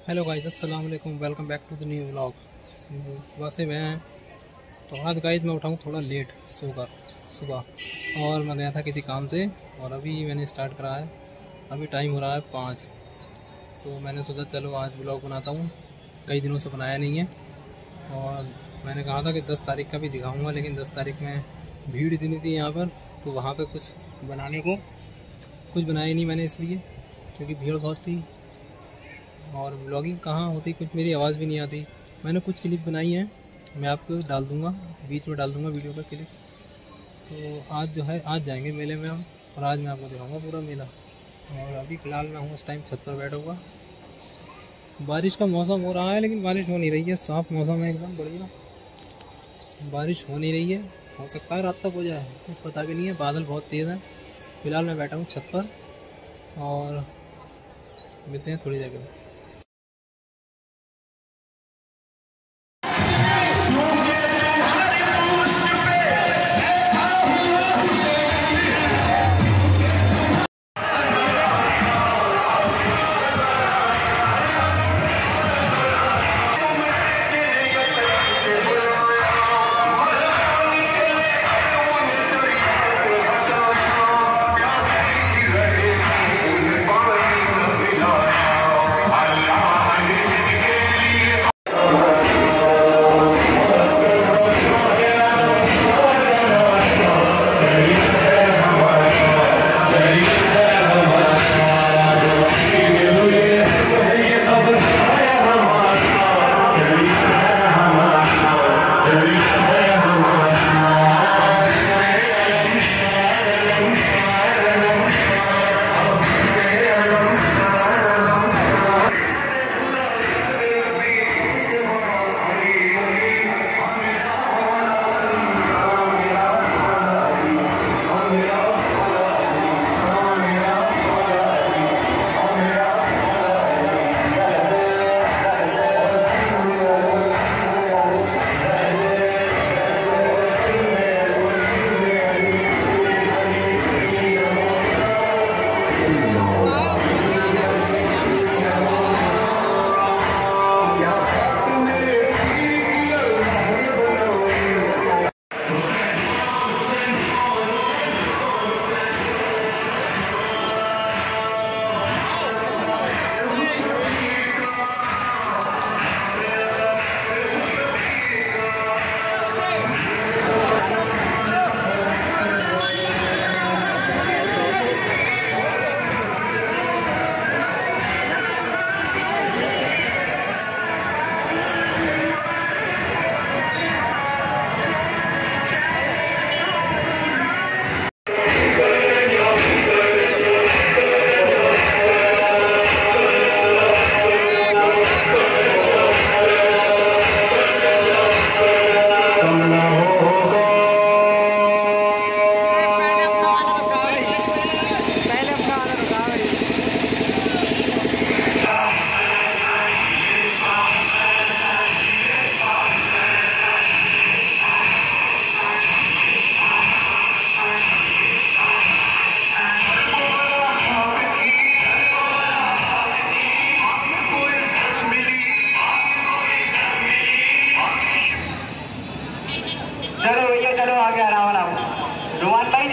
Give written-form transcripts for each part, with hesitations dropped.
Hello guys, अस्सलाम वालेकुम। Welcome back to the new vlog. सुबह से मैं तो आज गाइस मैं उठाऊँ थोड़ा लेट सोकर सुबह, और मैं गया था किसी काम से और अभी मैंने स्टार्ट करा है। अभी टाइम हो रहा है 5। तो मैंने सोचा चलो आज व्लॉग बनाता हूँ, कई दिनों से बनाया नहीं है। और मैंने कहा था कि 10 तारीख का भी दिखाऊँगा, लेकिन 10 तारीख में भीड़ इतनी थी यहाँ पर, तो वहाँ पर कुछ बनाने को कुछ बनाया नहीं मैंने, इसलिए क्योंकि भीड़ बहुत थी और व्लॉगिंग कहाँ होती, कुछ मेरी आवाज़ भी नहीं आती। मैंने कुछ क्लिप बनाई हैं, मैं आपको डाल दूँगा, बीच में डाल दूँगा वीडियो का क्लिप। तो आज जो है आज जाएंगे मेले में हम, और आज मैं आपको दिखाऊंगा पूरा मेला। और अभी फ़िलहाल मैं हूँ उस टाइम छत पर बैठा हुआ। बारिश का मौसम हो रहा है लेकिन बारिश हो नहीं रही है, साफ़ मौसम है एकदम बढ़िया, बारिश हो नहीं रही है। हो सकता है रात तक हो जाए, कुछ पता भी नहीं है, बादल बहुत तेज़ है। फ़िलहाल मैं बैठा हूँ छत पर और मिलते हैं थोड़ी देर में। चलो भैया चलो, आगे आराम आराम जुबान भाई।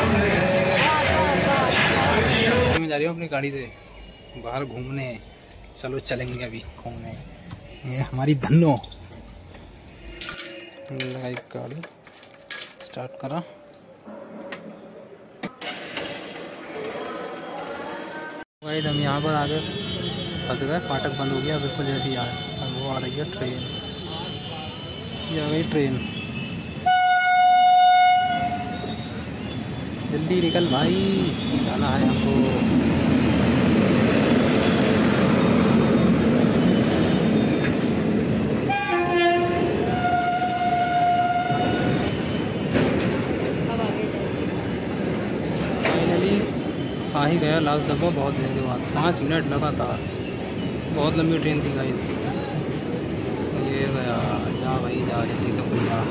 जा रही हूँ अपनी गाड़ी से बाहर घूमने, चलो चलेंगे अभी घूमने। ये हमारी धन्नो लगाई गाड़ी, स्टार्ट करा। गाइस हम यहाँ पर आकर फंस गए, फाटक बंद हो गया बिल्कुल जैसे ही आए। वो आ रही है ट्रेन, ये आ गई ट्रेन। जल्दी निकल भाई, जाना है हमको। फाइनली आ ही गया लास्ट डब्बा, बहुत देर के बाद। 5 मिनट लगातार, बहुत लंबी ट्रेन थी गाइस। ये गया, जा भाई जा, जल्दी से कुछ जा।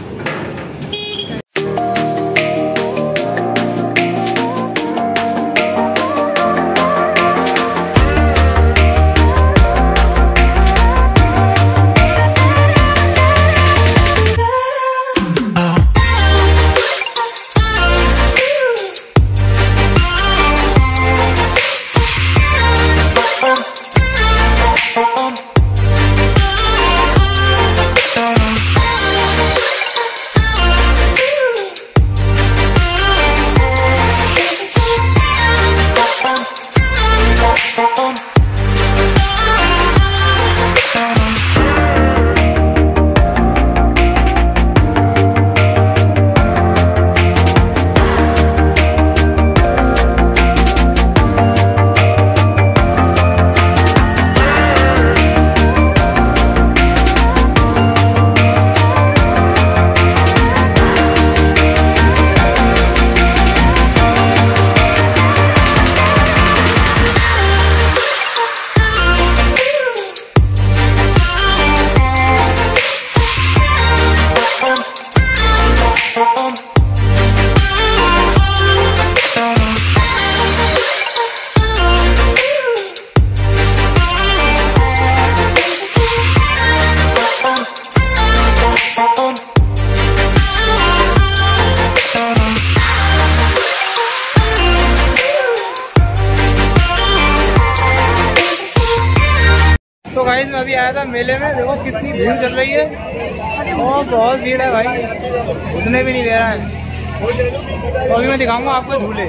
तो गाइस मैं अभी आया था मेले में, देखो कितनी भीड़ चल रही है और बहुत भीड़ है भाई, घुसने भी नहीं दे रहा है। तो अभी मैं दिखाऊंगा आपको झूले।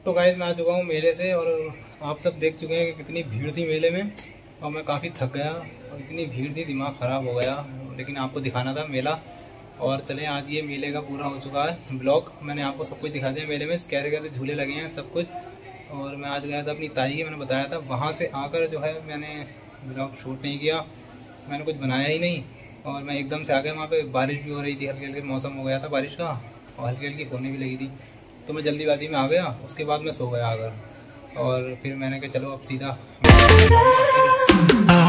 तो गाइस मैं आ चुका हूँ मेले से और आप सब देख चुके हैं कि कितनी भीड़ थी मेले में और मैं काफ़ी थक गया और इतनी भीड़ थी दिमाग ख़राब हो गया, लेकिन आपको दिखाना था मेला। और चलें आज ये मेले का पूरा हो चुका है ब्लॉग, मैंने आपको सब कुछ दिखा दिया मेले में कैसे कैसे झूले लगे हैं सब कुछ। और मैं आज गया था अपनी ताई के, मैंने बताया था, वहाँ से आकर जो है मैंने ब्लॉग शूट नहीं किया, मैंने कुछ बनाया ही नहीं और मैं एकदम से आ गया। वहाँ पे बारिश भी हो रही थी, हल्की हल्की मौसम हो गया था बारिश का और हल्की हल्की होने भी लगी थी, तो मैं जल्दीबाजी में आ गया। उसके बाद मैं सो गया आकर और फिर मैंने कहा चलो अब सीधा